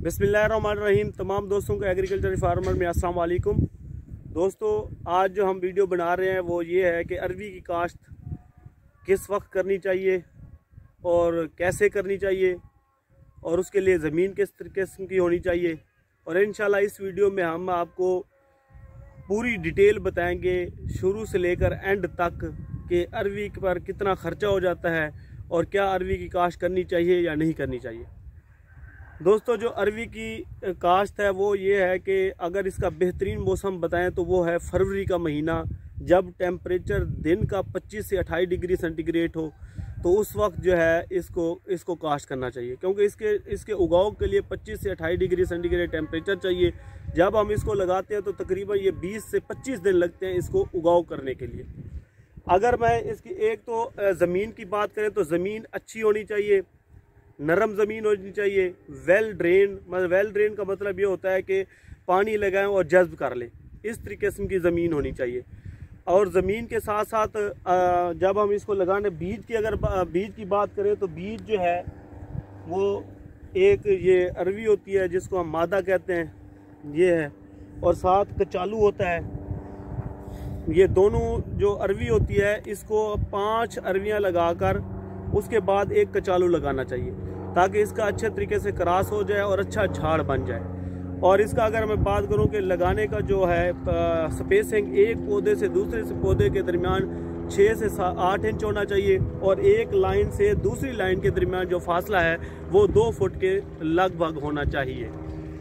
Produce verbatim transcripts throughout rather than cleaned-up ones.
बिस्मिल्लाहिर्रहमानिर्रहीम। तमाम दोस्तों को एग्रीकल्चर फार्मर में अस्सलाम वालेकुम। दोस्तों, आज जो हम वीडियो बना रहे हैं वो ये है कि अरवी की काश्त किस वक्त करनी चाहिए और कैसे करनी चाहिए और उसके लिए ज़मीन किस किस्म की होनी चाहिए। और इंशाल्लाह इस वीडियो में हम आपको पूरी डिटेल बताएंगे शुरू से लेकर एंड तक कि अरवी पर कितना ख़र्चा हो जाता है और क्या अरवी की काश्त करनी चाहिए या नहीं करनी चाहिए। दोस्तों, जो अरवी की काश्त है वो ये है कि अगर इसका बेहतरीन मौसम बताएं तो वो है फरवरी का महीना, जब टेम्परेचर दिन का पच्चीस से अट्ठाईस डिग्री सेंटीग्रेड हो, तो उस वक्त जो है इसको इसको काश्त करना चाहिए, क्योंकि इसके इसके उगाव के लिए पच्चीस से अट्ठाईस डिग्री सेंटीग्रेड टेम्परेचर चाहिए। जब हम इसको लगाते हैं तो तकरीबन ये बीस से पच्चीस दिन लगते हैं इसको उगाव करने के लिए। अगर मैं इसकी एक तो ज़मीन की बात करें तो ज़मीन अच्छी होनी चाहिए, नरम ज़मीन होनी चाहिए, वेल ड्रेन। मतलब वेल ड्रेन का मतलब ये होता है कि पानी लगाएं और जज्ब कर ले, इस तरीके की ज़मीन होनी चाहिए। और ज़मीन के साथ साथ जब हम इसको लगाने बीज की अगर बीज की बात करें तो बीज जो है वो एक ये अरवी होती है जिसको हम मादा कहते हैं, ये है, और साथ कचालू होता है। ये दोनों जो अरवी होती है इसको पांच अरवियां लगाकर उसके बाद एक कचालू लगाना चाहिए ताकि इसका अच्छे तरीके से क्रॉस हो जाए और अच्छा झाड़ बन जाए। और इसका अगर मैं बात करूं कि लगाने का जो है स्पेसिंग एक पौधे से दूसरे से पौधे के दरमियान छः से आठ इंच होना चाहिए और एक लाइन से दूसरी लाइन के दरमियान जो फासला है वो दो फुट के लगभग होना चाहिए।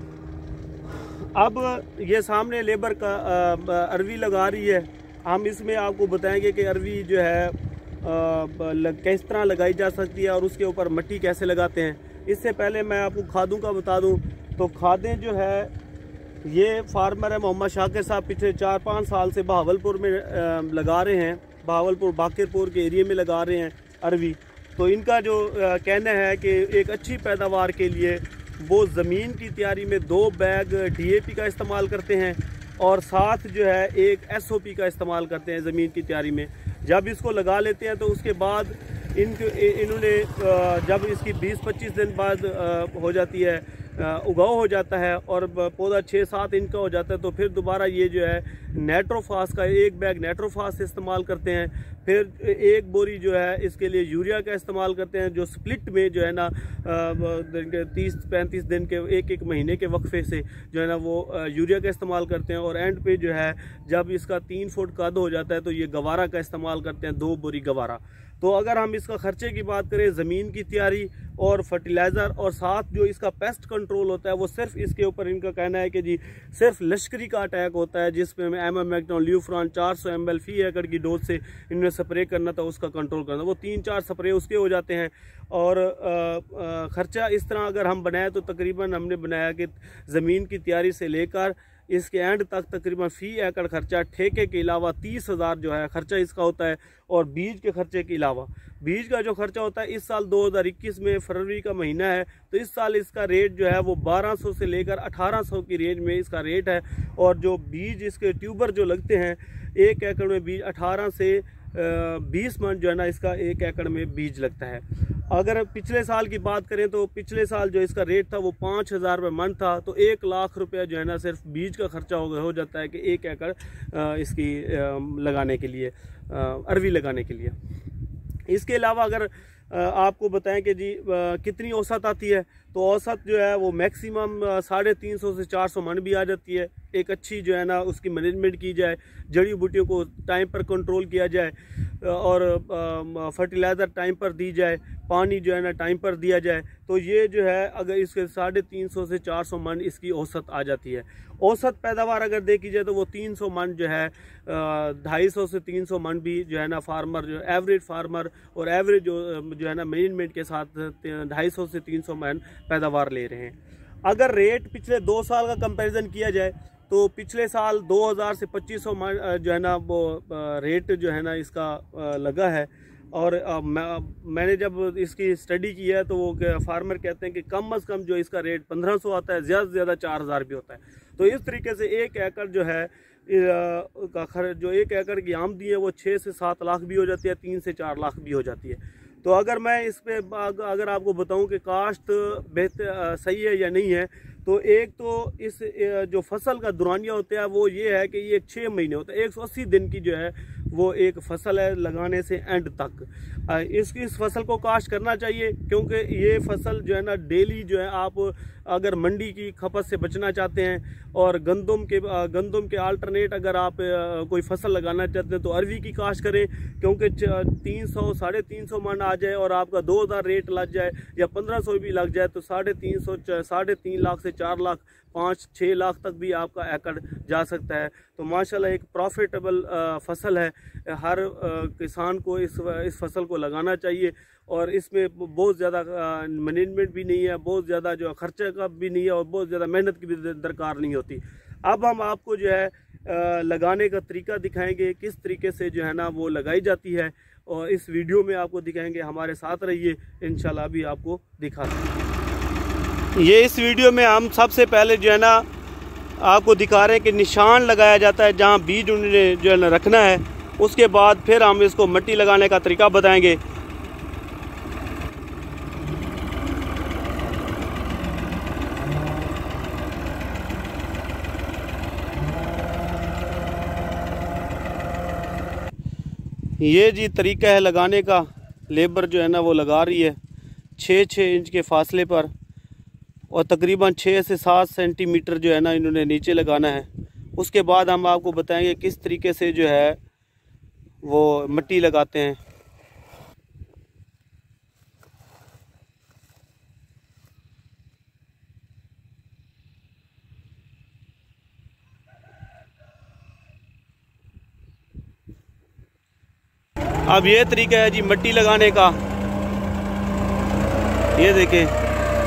अब ये सामने लेबर का अरवी लगा रही है, हम इसमें आपको बताएंगे कि अरवी जो है किस तरह लगाई जा सकती है और उसके ऊपर मिट्टी कैसे लगाते हैं। इससे पहले मैं आपको खादों का बता दूं तो खादें जो है ये फार्मर है मोहम्मद शाकिर साहब पिछले चार पाँच साल से बहावलपुर में लगा रहे हैं, बहावलपुर बाकिरपुर के एरिए में लगा रहे हैं अरवी। तो इनका जो कहना है कि एक अच्छी पैदावार के लिए वो ज़मीन की तैयारी में दो बैग डी ए पी का इस्तेमाल करते हैं और साथ जो है एक एस ओ पी का इस्तेमाल करते हैं ज़मीन की तैयारी में। जब इसको लगा लेते हैं तो उसके बाद इनके इन्होंने जब इसकी बीस पच्चीस दिन बाद हो जाती है, उगाव हो जाता है और पौधा छः सात इंच का हो जाता है, तो फिर दोबारा ये जो है नाइट्रोफास का एक बैग नाइट्रोफास इस्तेमाल करते हैं। फिर एक बोरी जो है इसके लिए यूरिया का इस्तेमाल करते हैं, जो स्प्लिट में जो है ना तीस पैंतीस दिन के एक एक महीने के वक्फे से जो है ना वो यूरिया का इस्तेमाल करते हैं। और एंड पे जो है जब इसका तीन फुट कद हो जाता है तो ये गवारा का इस्तेमाल करते हैं, दो बोरी गवारा। तो अगर हम इसका खर्चे की बात करें, ज़मीन की तैयारी और फर्टिलाइज़र और साथ जो इसका पेस्ट कंट्रोल होता है वो सिर्फ इसके ऊपर इनका कहना है कि जी सिर्फ लश्करी का अटैक होता है जिसमें एम एम एक्टोन ल्यूफ्रान चार सौ एम एल फी एकड़ की डोज से इन्हें स्प्रे करना था, उसका कंट्रोल करना, वो तीन चार स्प्रे उसके हो जाते हैं। और ख़र्चा इस तरह अगर हम बनाए तो तकरीबन हमने बनाया कि ज़मीन की तैयारी से लेकर इसके एंड तक तकरीबन फ़ी एकड़ खर्चा ठेके के अलावा तीस हज़ार जो है खर्चा इसका होता है। और बीज के खर्चे के अलावा बीज का जो खर्चा होता है, इस साल दो हज़ार इक्कीस में फरवरी का महीना है तो इस साल इसका रेट जो है वो बारह सौ से लेकर अठारह सौ की रेंज में इसका रेट है। और जो बीज इसके ट्यूबर जो लगते हैं एक एकड़ में बीज अठारह से बीस मन जो है ना इसका एक एकड़ में बीज लगता है। अगर पिछले साल की बात करें तो पिछले साल जो इसका रेट था वो पाँच हज़ार रुपये मन था, तो एक लाख रुपया जो है ना सिर्फ बीज का खर्चा हो हो जाता है कि एक एकड़ इसकी लगाने के लिए, अरवी लगाने के लिए। इसके अलावा अगर आपको बताएं कि जी कितनी औसत आती है तो औसत जो है वो मैक्सिमम साढ़े तीन सौ से चार सौ मन भी आ जाती है। एक अच्छी जो है ना उसकी मैनेजमेंट की जाए, जड़ी बूटियों को टाइम पर कंट्रोल किया जाए और फर्टिलाइज़र टाइम पर दी जाए, पानी जो है ना टाइम पर दिया जाए, तो ये जो है अगर इसके साढ़े तीन सौ से चार सौ मन इसकी औसत आ जाती है। औसत पैदावार अगर देखी जाए तो वो तीन सौ मन जो है ढाई सौ से तीन सौ मन भी जो है ना फार्मर जो एवरेज फार्मर और एवरेज जो जो है ना मैनेजमेंट के साथ ढाई सौ से तीन सौ मन पैदावार ले रहे हैं। अगर रेट पिछले दो साल का कंपैरिजन किया जाए तो पिछले साल दो हज़ार से पच्चीस सौ जो है ना वो रेट जो है ना इसका लगा है। और मैं, मैंने जब इसकी स्टडी की है तो वो फार्मर कहते हैं कि कम अज़ कम जो इसका रेट पंद्रह सौ आता है, ज़्यादा से ज़्यादा चार हज़ार भी होता है। तो इस तरीके से एक एकड़ जो है का खर्च, जो एक एकड़ की आमदनी है वो छः से सात लाख भी हो जाती है, तीन से चार लाख भी हो जाती है। तो अगर मैं इस पे अगर आपको बताऊं कि काश्त बेहतर सही है या नहीं है, तो एक तो इस जो फसल का दुरानिया होता है वो ये है कि ये छः महीने होता है, एक सौ अस्सी दिन की जो है वो एक फसल है लगाने से एंड तक। इस इस फसल को काश्त करना चाहिए, क्योंकि ये फसल जो है ना डेली जो है आप अगर मंडी की खपत से बचना चाहते हैं और गंदम के गंदम के अल्टरनेट अगर आप कोई फसल लगाना चाहते हैं तो अरवी की काश्त करें, क्योंकि तीन सौ साढ़े तीन सौ मन आ जाए और आपका दो हज़ार रेट लग जाए या पंद्रह सौ भी लग जाए तो साढ़े तीन सौ साढ़े तीन लाख से चार लाख पाँच छः लाख तक भी आपका एकड़ जा सकता है। तो माशाल्लाह एक प्रॉफिटेबल फसल है, हर किसान को इस इस फसल को लगाना चाहिए और इसमें बहुत ज़्यादा मैनेजमेंट भी नहीं है, बहुत ज़्यादा जो खर्चे का भी नहीं है और बहुत ज़्यादा मेहनत की भी दरकार नहीं होती। अब हम आपको जो है लगाने का तरीका दिखाएंगे, किस तरीके से जो है ना वो लगाई जाती है, और इस वीडियो में आपको दिखाएंगे। हमारे साथ रहिए, इंशाल्लाह अभी आपको दिखाते हैं। ये इस वीडियो में हम सबसे पहले जो है ना आपको दिखा रहे हैं कि निशान लगाया जाता है जहाँ बीज उन्होंने जो है ना रखना है। उसके बाद फिर हम इसको मिट्टी लगाने का तरीका बताएंगे। ये जी तरीका है लगाने का। लेबर जो है ना वो लगा रही है छः छः इंच के फासले पर और तकरीबन छः से सात सेंटीमीटर जो है ना इन्होंने नीचे लगाना है। उसके बाद हम आपको बताएंगे किस तरीके से जो है वो मिट्टी लगाते हैं। अब ये तरीका है जी मिट्टी लगाने का। ये देखें,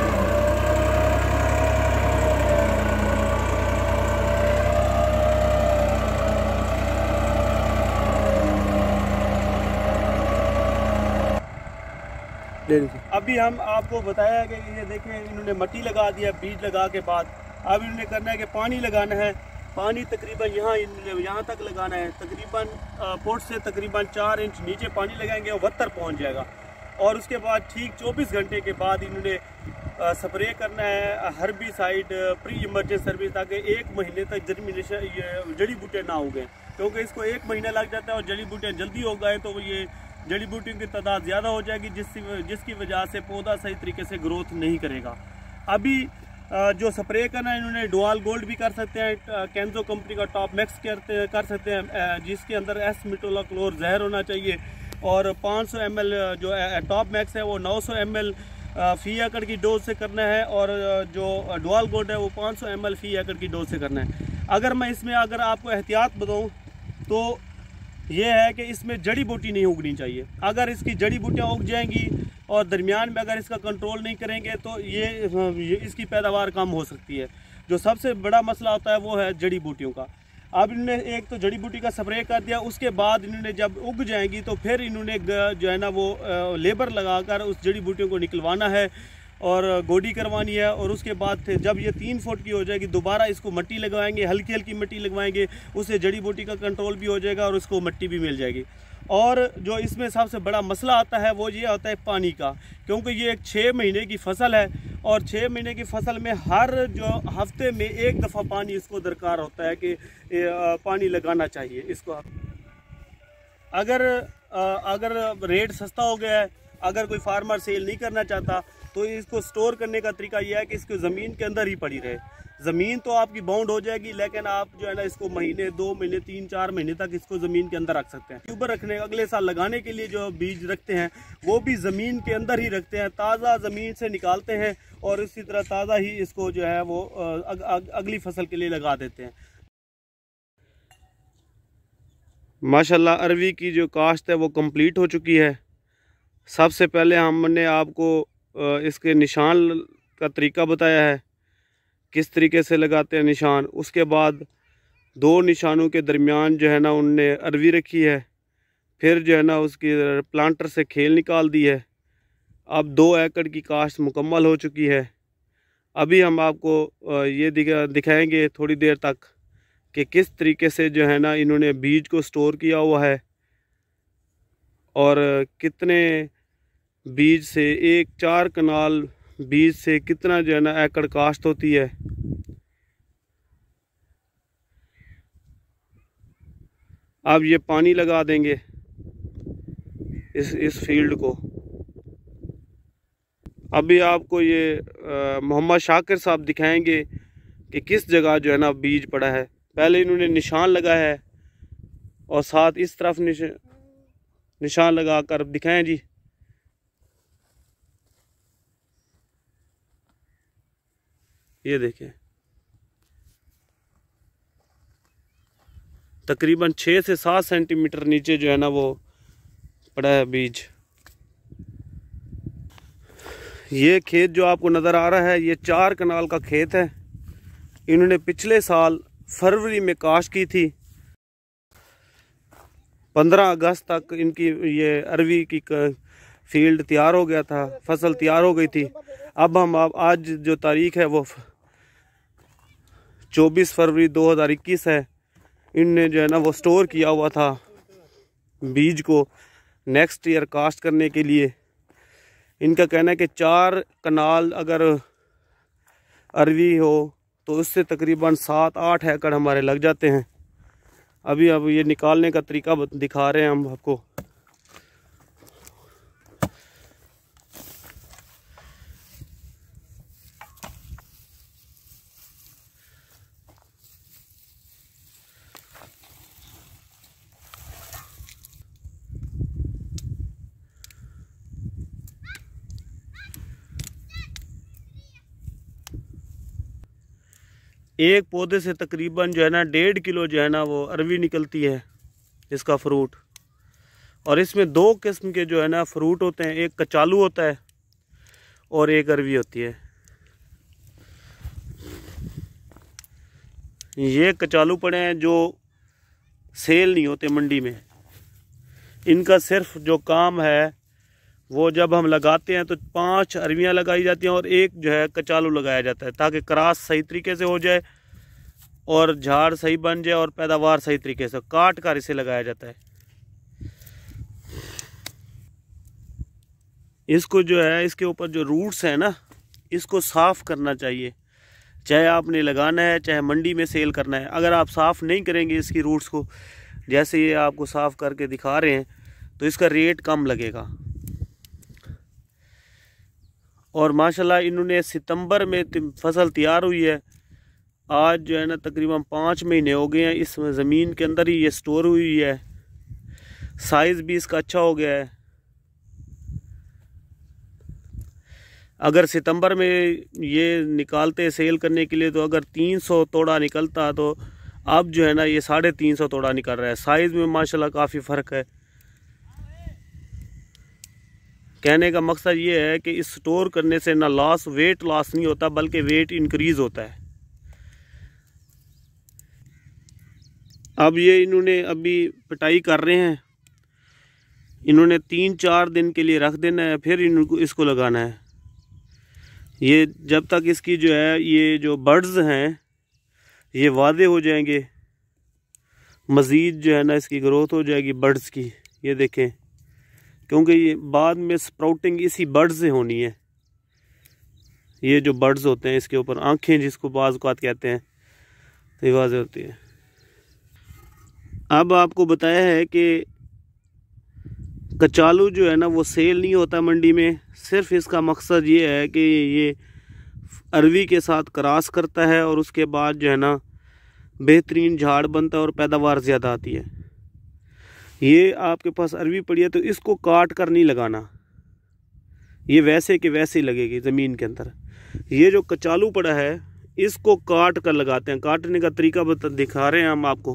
अभी हम आपको बताया कि ये देखें इन्होंने मिट्टी लगा दिया बीज लगा के बाद। अब इन्होंने करना है कि पानी लगाना है। पानी तकरीबन यहाँ यहाँ तक लगाना है, तकरीबन फुट से तकरीबन चार इंच नीचे पानी लगाएंगे और वत्तर पहुँच जाएगा। और उसके बाद ठीक चौबीस घंटे के बाद इन्होंने स्प्रे करना है हर्बिसाइड प्री इमरजेंसी सर्विस, ताकि एक महीने तक जर्मिनेशन जड़ी बूटियाँ ना उगें, क्योंकि इसको एक महीना लग जाता है और जड़ी बूटियाँ जल्दी हो गए तो ये जड़ी बूटियों की तादाद ज़्यादा हो जाएगी, जिसकी जिसकी वजह से पौधा सही तरीके से ग्रोथ नहीं करेगा। अभी जो स्प्रे करना है इन्होंने डुआल गोल्ड भी कर सकते हैं, कैंजो कंपनी का टॉप मैक्स करते कर सकते हैं, जिसके अंदर एस मिटोलाक्लोर जहर होना चाहिए। और पाँच सौ एम एल जो टॉप मैक्स है वो नौ सौ एम एल फी एकड़ की डोज से करना है, और जो डुआल गोल्ड है वो पाँच सौ एम एल फी एकड़ की डोज से करना है। अगर मैं इसमें अगर आपको एहतियात बताऊँ तो ये है कि इसमें जड़ी बूटी नहीं उगनी चाहिए। अगर इसकी जड़ी बूटियाँ उग जाएंगी और दरमियान में अगर इसका कंट्रोल नहीं करेंगे तो ये, ये इसकी पैदावार कम हो सकती है। जो सबसे बड़ा मसला होता है वो है जड़ी बूटियों का। अब इन्होंने एक तो जड़ी बूटी का स्प्रे कर दिया, उसके बाद इन्होंने जब उग जाएंगी तो फिर इन्होंने जो है ना वो लेबर लगाकर उस जड़ी बूटियों को निकलवाना है और गोडी करवानी है। और उसके बाद जब ये तीन फुट की हो जाएगी दोबारा इसको मिट्टी लगवाएंगे, हल्की हल्की मिट्टी लगवाएंगे, उससे जड़ी बूटी का कंट्रोल भी हो जाएगा और उसको मिट्टी भी मिल जाएगी। और जो इसमें सबसे बड़ा मसला आता है वो ये होता है पानी का, क्योंकि ये एक छः महीने की फसल है और छः महीने की फसल में हर जो हफ्ते में एक दफ़ा पानी इसको दरकार होता है कि पानी लगाना चाहिए इसको। अगर अगर रेट सस्ता हो गया है, अगर कोई फार्मर सेल नहीं करना चाहता तो इसको स्टोर करने का तरीका यह है कि इसको ज़मीन के अंदर ही पड़ी रहे। ज़मीन तो आपकी बाउंड हो जाएगी, लेकिन आप जो है ना इसको महीने दो महीने तीन चार महीने तक इसको ज़मीन के अंदर रख सकते हैं। ट्यूबर रखने अगले साल लगाने के लिए जो बीज रखते हैं वो भी ज़मीन के अंदर ही रखते हैं, ताज़ा ज़मीन से निकालते हैं और इसी तरह ताज़ा ही इसको जो है वो अग, अग, अगली फसल के लिए लगा देते हैं। माशाल्लाह अरवी की जो काश्त है वो कंप्लीट हो चुकी है। सबसे पहले हमने आपको इसके निशान का तरीका बताया है, किस तरीके से लगाते हैं निशान। उसके बाद दो निशानों के दरमियान जो है ना उनने अरवी रखी है, फिर जो है ना उसकी प्लांटर से खेल निकाल दी है। अब दो एकड़ की काश्त मुकम्मल हो चुकी है। अभी हम आपको ये दिखा दिखाएंगे थोड़ी देर तक कि किस तरीके से जो है ना इन्होंने बीज को स्टोर किया हुआ है और कितने बीज से एक चार कनाल बीज से कितना जो है ना एकड़ काश्त होती है। अब ये पानी लगा देंगे इस इस फील्ड को। अभी आपको ये मोहम्मद शाकिर साहब दिखाएंगे कि किस जगह जो है ना बीज पड़ा है। पहले इन्होंने निशान लगाया है और साथ इस तरफ निश, निशान लगा कर दिखाएं जी। ये देखें, तकरीबन छः से सात सेंटीमीटर नीचे जो है ना वो पड़ा है बीज। ये खेत जो आपको नज़र आ रहा है ये चार कनाल का खेत है। इन्होंने पिछले साल फरवरी में काश्त की थी। पंद्रह अगस्त तक इनकी ये अरवी की फील्ड तैयार हो गया था, फसल तैयार हो गई थी। अब हम अब आज जो तारीख है वो चौबीस फरवरी दो हज़ार इक्कीस है। इनने जो है ना वो स्टोर किया हुआ था बीज को नेक्स्ट ईयर कास्ट करने के लिए। इनका कहना है कि चार कनाल अगर अरवी हो तो उससे तकरीबन सात आठ एकड़ हमारे लग जाते हैं। अभी अब ये निकालने का तरीका दिखा रहे हैं हम आपको। एक पौधे से तकरीबन जो है ना डेढ़ किलो जो है ना वो अरवी निकलती है इसका फ्रूट। और इसमें दो किस्म के जो है ना फ्रूट होते हैं, एक कचालू होता है और एक अरवी होती है। ये कचालू पड़े हैं जो सेल नहीं होते मंडी में। इनका सिर्फ जो काम है वो जब हम लगाते हैं तो पांच अरवियां लगाई जाती हैं और एक जो है कचालू लगाया जाता है ताकि क्रॉस सही तरीके से हो जाए और झाड़ सही बन जाए और पैदावार सही तरीके से। काट कर इसे लगाया जाता है। इसको जो है इसके ऊपर जो रूट्स है ना इसको साफ करना चाहिए, चाहे आपने लगाना है चाहे मंडी में सेल करना है। अगर आप साफ नहीं करेंगे इसकी रूट्स को, जैसे ये आपको साफ करके दिखा रहे हैं, तो इसका रेट कम लगेगा। और माशाल्लाह इन्होंने सितंबर में फसल तैयार हुई है। आज जो है ना तकरीबन पाँच महीने हो गए हैं इस ज़मीन के अंदर ही ये स्टोर हुई है। साइज़ भी इसका अच्छा हो गया है। अगर सितंबर में ये निकालते सेल करने के लिए तो अगर तीन सौ तोड़ा निकलता तो अब जो है ना ये साढ़े तीन सौ तोड़ा निकल रहा है। साइज़ में माशाल्लाह काफ़ी फ़र्क है। कहने का मकसद ये है कि इस स्टोर करने से ना लॉस वेट लॉस नहीं होता बल्कि वेट इंक्रीज होता है। अब ये इन्होंने अभी पिटाई कर रहे हैं। इन्होंने तीन चार दिन के लिए रख देना है, फिर इनको इसको लगाना है। ये जब तक इसकी जो है ये जो बर्ड्स हैं ये वादे हो जाएंगे, मज़ीद जो है ना इसकी ग्रोथ हो जाएगी बर्ड्स की। ये देखें, क्योंकि ये बाद में स्प्राउटिंग इसी बर्ड्स से होनी है। ये जो बर्ड्स होते हैं इसके ऊपर आंखें जिसको बाज़ औक़ात कहते हैं तो ये वाज़े होती है। अब आपको बताया है कि कचालू जो है ना वो सेल नहीं होता मंडी में। सिर्फ इसका मकसद ये है कि ये अरवी के साथ क्रॉस करता है और उसके बाद जो है ना बेहतरीन झाड़ बनता है और पैदावार ज़्यादा आती है। ये आपके पास अरवी पड़ी है तो इसको काट कर नहीं लगाना, ये वैसे के वैसे ही लगेगी ज़मीन के अंदर। ये जो कचालू पड़ा है इसको काट कर लगाते हैं। काटने का तरीका बता दिखा रहे हैं हम आपको।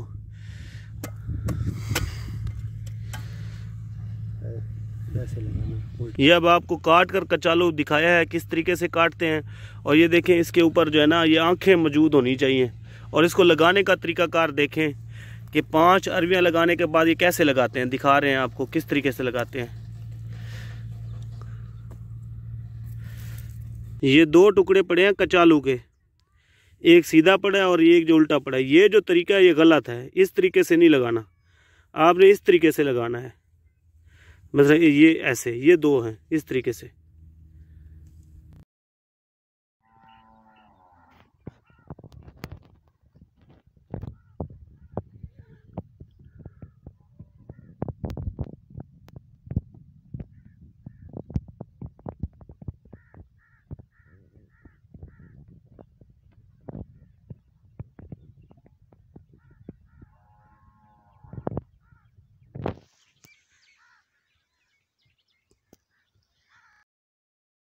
ये अब आपको काट कर कचालू दिखाया है किस तरीके से काटते हैं। और ये देखें इसके ऊपर जो है ना ये आंखें मौजूद होनी चाहिए। और इसको लगाने का तरीकाकार देखें कि पांच अरवियां लगाने के बाद ये कैसे लगाते हैं, दिखा रहे हैं आपको किस तरीके से लगाते हैं। ये दो टुकड़े पड़े हैं कचालू के, एक सीधा पड़ा है और एक जो उल्टा पड़ा है। ये जो तरीका है ये गलत है, इस तरीके से नहीं लगाना, आपने इस तरीके से लगाना है। मतलब ये ऐसे, ये दो हैं इस तरीके से।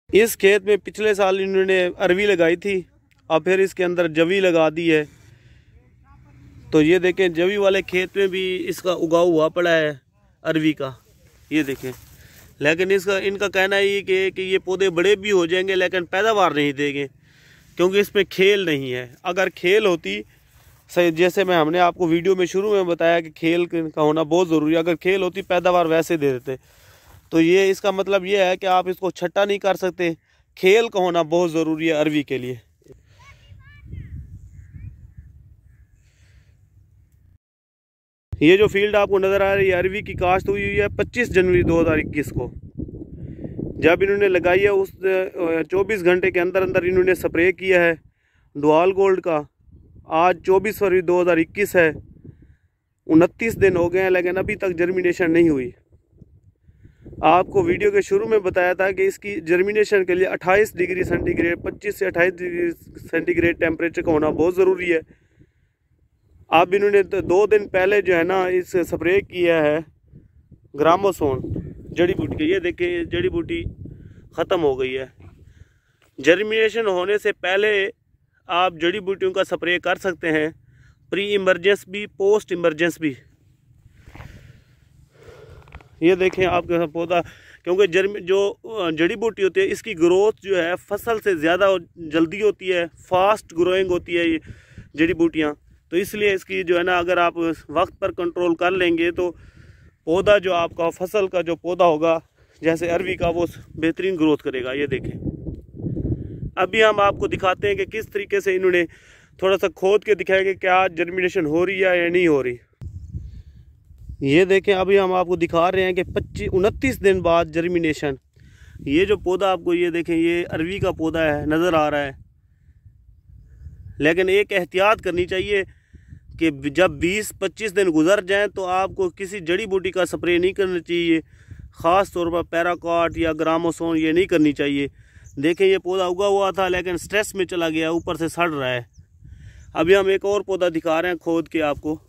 इस खेत में पिछले साल इन्होंने अरवी लगाई थी और फिर इसके अंदर जवी लगा दी है। तो ये देखें जवी वाले खेत में भी इसका उगाव हुआ पड़ा है अरवी का, ये देखें। लेकिन इसका इनका कहना ये कि, कि ये पौधे बड़े भी हो जाएंगे लेकिन पैदावार नहीं देंगे, क्योंकि इसमें खेल नहीं है। अगर खेल होती, सही जैसे मैं हमने आपको वीडियो में शुरू में बताया कि खेल का होना बहुत ज़रूरी है, अगर खेल होती पैदावार वैसे दे देते। तो ये इसका मतलब ये है कि आप इसको छट्टा नहीं कर सकते, खेल का होना बहुत ज़रूरी है अरवी के लिए। ये जो फील्ड आपको नज़र आ रही है अरवी की काश्त हुई हुई है पच्चीस जनवरी दो हज़ार इक्कीस को। जब इन्होंने लगाई है उस चौबीस घंटे के अंदर अंदर इन्होंने स्प्रे किया है डुआल गोल्ड का। आज चौबीस फरवरी दो हज़ार इक्कीस है, उनतीस दिन हो गए हैं लेकिन अभी तक जर्मिनेशन नहीं हुई। आपको वीडियो के शुरू में बताया था कि इसकी जर्मिनेशन के लिए अट्ठाईस डिग्री सेंटीग्रेड पच्चीस से अट्ठाईस डिग्री सेंटीग्रेड टेम्परेचर का होना बहुत ज़रूरी है। अब इन्होंने दो दिन पहले जो है ना इस स्प्रे किया है ग्रामोसोन जड़ी बूटी के। ये देखिए जड़ी बूटी ख़त्म हो गई है। जर्मिनेशन होने से पहले आप जड़ी बूटियों का स्प्रे कर सकते हैं, प्री इमरजेंस भी पोस्ट इमरजेंस भी। ये देखें आपके पौधा, क्योंकि जर्मी जो जड़ी बूटी होती है इसकी ग्रोथ जो है फसल से ज़्यादा जल्दी होती है, फास्ट ग्रोइंग होती है ये जड़ी बूटियाँ। तो इसलिए इसकी जो है ना अगर आप वक्त पर कंट्रोल कर लेंगे तो पौधा जो आपका फसल का जो पौधा होगा जैसे अरवी का वो बेहतरीन ग्रोथ करेगा। ये देखें अभी हम आपको दिखाते हैं कि किस तरीके से इन्होंने थोड़ा सा खोद के दिखाया कि क्या जर्मिनेशन हो रही है या नहीं हो रही। ये देखें अभी हम आपको दिखा रहे हैं कि पच्चीस उनतीस दिन बाद जर्मिनेशन। ये जो पौधा आपको ये देखें ये अरवी का पौधा है नज़र आ रहा है, लेकिन एक एहतियात करनी चाहिए कि जब बीस पच्चीस दिन गुजर जाएं तो आपको किसी जड़ी बूटी का स्प्रे नहीं करना चाहिए, ख़ास तौर पर पैराकॉट या ग्रामोसोन ये नहीं करनी चाहिए। देखें ये पौधा उगा हुआ था लेकिन स्ट्रेस में चला गया, ऊपर से सड़ रहा है। अभी हम एक और पौधा दिखा रहे हैं खोद के आपको।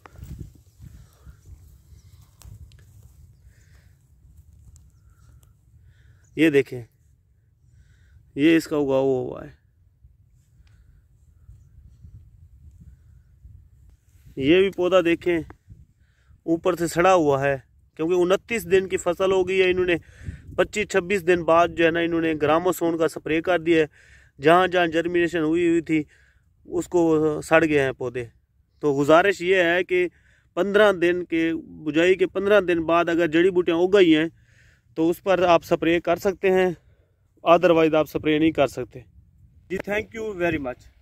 ये देखें ये इसका उगा हुआ है। ये भी पौधा देखें ऊपर से सड़ा हुआ है, क्योंकि उनतीस दिन की फसल हो गई है। इन्होंने पच्चीस छब्बीस दिन बाद जो है ना इन्होंने ग्रामोसोन का स्प्रे कर दिया है। जहाँ जहाँ जर्मिनेशन हुई हुई थी उसको सड़ गए हैं पौधे। तो गुजारिश ये है कि पंद्रह दिन के बुझाई के पंद्रह दिन बाद अगर जड़ी बूटियाँ उग गई हैं तो उस पर आप स्प्रे कर सकते हैं, अदरवाइज आप स्प्रे नहीं कर सकते। जी थैंक यू वेरी मच।